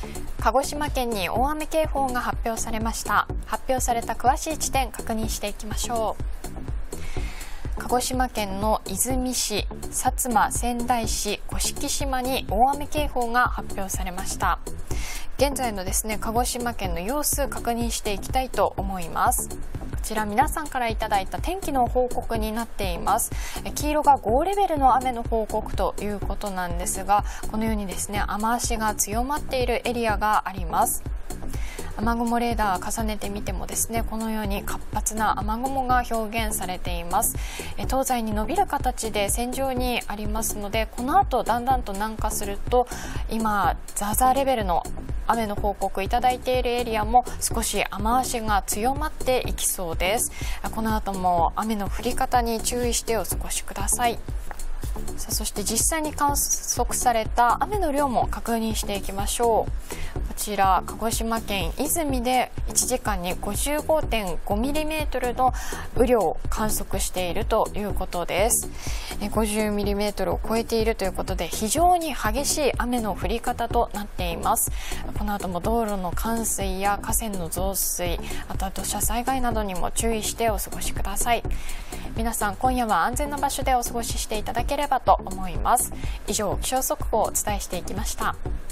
鹿児島県に大雨警報が発表されました。発表された詳しい地点確認していきましょう。鹿児島県の出水市、薩摩川内市、甑島に大雨警報が発表されました。現在のですね、鹿児島県の様子確認していきたいと思います。こちら皆さんからいただいた天気の報告になっています。黄色が5レベルの雨の報告ということなんですが、このようにですね、雨足が強まっているエリアがあります。雨雲レーダー重ねてみてもですね、このように活発な雨雲が表現されています。東西に伸びる形で線状にありますので、この後だんだんと南下すると、今ザーザーレベルの雨の報告いただいているエリアも少し雨足が強まっていきそうです。この後も雨の降り方に注意してお過ごしください。そして実際に観測された雨の量も確認していきましょう。こちら鹿児島県出水で1時間に 55.5mm の雨量を観測しているということです。50mm を超えているということで、非常に激しい雨の降り方となっています。この後も道路の冠水や河川の増水、あとは土砂災害などにも注意してお過ごしください。皆さん、今夜は安全な場所でお過ごししていただければと思います。以上、気象速報をお伝えしていきました。